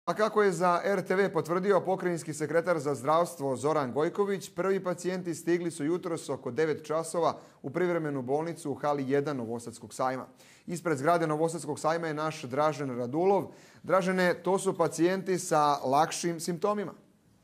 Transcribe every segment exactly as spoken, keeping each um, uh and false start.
A kako je za er te ve potvrdio pokrajinski sekretar za zdravstvo Zoran Gojković, prvi pacijenti stigli su jutros oko devet časova u privremenu bolnicu u hali jedan Novosadskog sajma. Ispred zgrade Novosadskog sajma je naš Dražen Radulov. Dražene, to su pacijenti sa lakšim simptomima.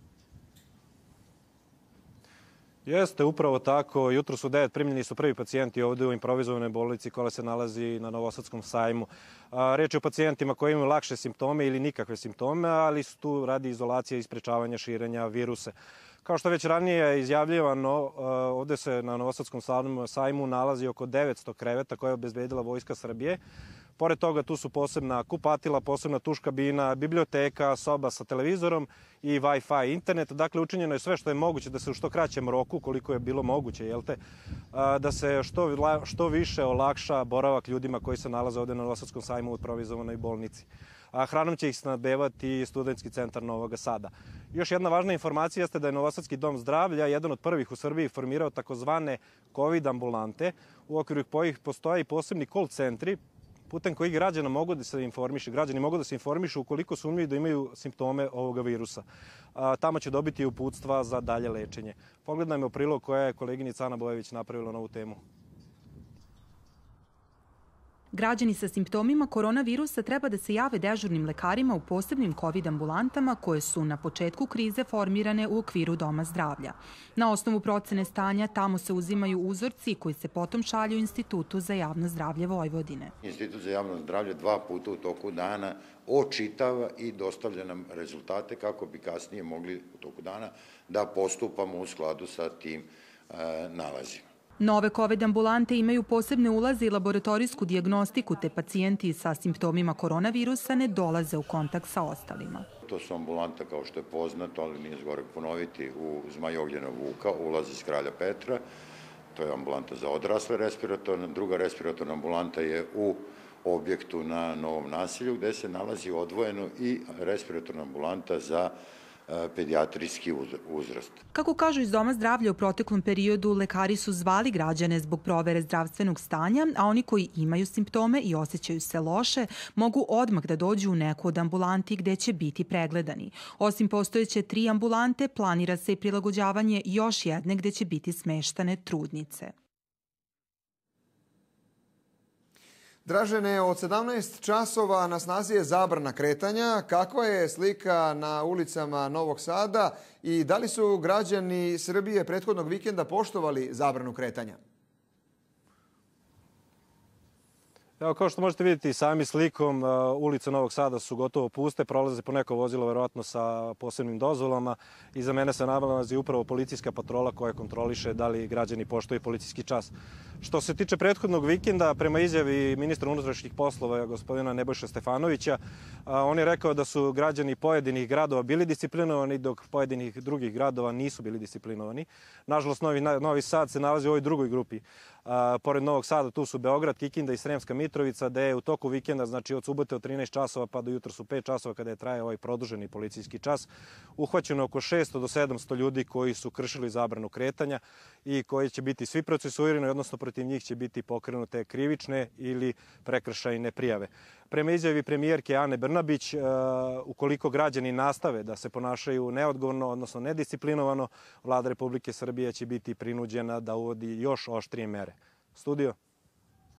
Jeste, upravo tako. Jutro su devet primljeni su prvi pacijenti ovdje u improvizovanoj bolnici koja se nalazi na Novosadskom sajmu. Riječ je o pacijentima koji imaju lakše simptome ili nikakve simptome, ali su tu radi izolacije i sprečavanja širenja virusa. Kao što već ranije izjavljivano, ovdje se na Novosadskom sajmu nalazi oko devetsto kreveta koje je obezbedila Vojska Srbije. Pored toga tu su posebna kupatila, posebna tuš kabina, biblioteka, soba sa televizorom i Wi-Fi internet. Dakle, učinjeno je sve što je moguće da se u što kraćem roku, koliko je bilo moguće, jel te, da se što, što više olakša boravak ljudima koji se nalaze ovdje na Novosadskom sajmu u improvizovanoj bolnici. A hranom će ih snabdevati Studentski centar Novog Sada. Još jedna važna informacija jeste da je Novosadski dom zdravlja jedan od prvih u Srbiji formirao takozvane COVID ambulante, u okviru kojih postoje i posebni call centri putem kojih građana mogu da se informišu, građani mogu da se informišu ukoliko sumnjaju da imaju simptome ovoga virusa. A, tamo će dobiti uputstva za dalje lečenje. Pogledajmo u prilog koja je koleginica Ana Bojević napravila na ovu temu. Građani sa simptomima koronavirusa treba da se jave dežurnim lekarima u posebnim COVID ambulantama koje su na početku krize formirane u okviru Doma zdravlja. Na osnovu procene stanja tamo se uzimaju uzorci koji se potom šalju Institutu za javno zdravlje Vojvodine. Institut za javno zdravlje dva puta u toku dana očitava i dostavlja nam rezultate kako bi kasnije mogli u toku dana da postupamo u skladu sa tim e, nalazima. Nove COVID ambulante imaju posebne ulaze i laboratorijsku dijagnostiku, te pacijenti sa simptomima koronavirusa ne dolaze u kontakt sa ostalima. To su ambulanta, kao što je poznato, ali nije zgoreg ponoviti, u Zmajogljena Vuka, ulaz iz Kralja Petra. To je ambulanta za odrasle respiratorne. Druga respiratorna ambulanta je u objektu na Novom naselju, gde se nalazi odvojeno i respiratorna ambulanta za pedijatrijski uzrast. Kako kažu iz Doma zdravlja, u proteklom periodu lekari su zvali građane zbog provere zdravstvenog stanja, a oni koji imaju simptome i osjećaju se loše mogu odmah da dođu u neku od ambulanti gde će biti pregledani. Osim postojeće tri ambulante, planira se i prilagođavanje još jedne gde će biti smeštane trudnice. Dražene, od sedamnaest časova na snazi je zabrana kretanja. Kakva je slika na ulicama Novog Sada i da li su građani Srbije prethodnog vikenda poštovali zabranu kretanja? Evo, kao što možete vidjeti sami slikom, ulice Novog Sada su gotovo puste, prolaze po neko vozilo verovatno sa posebnim dozvolama. Iza mene se nalazi upravo policijska patrola koja kontroliše da li građani poštuju policijski čas. Što se tiče prethodnog vikenda, prema izjavi ministra unutrašnjih poslova gospodina Nebojše Stefanovića, on je rekao da su građani pojedinih gradova bili disciplinovani, dok pojedinih drugih gradova nisu bili disciplinovani. Nažalost, Novi, Novi Sad se nalazi u ovoj drugoj grupi. A, pored Novog Sada tu su Beograd, Kikinda i Sremska Mitrovica, gde je u toku vikenda, znači od subote od trinaest časova pa do jutra su pet časova kada je traje ovaj produženi policijski čas, uhvaćeno oko šesto do sedamsto ljudi koji su kršili zabranu kretanja i koji će biti svi procesuirani, odnosno protiv njih će biti pokrenute krivične ili prekršajne prijave. Prema izjavi premijerke Ane Brnabić, ukoliko građani nastave da se ponašaju neodgovorno, odnosno nedisciplinovano, Vlada Republike Srbije će biti prinuđena da uvodi još oštrije mere. Studio.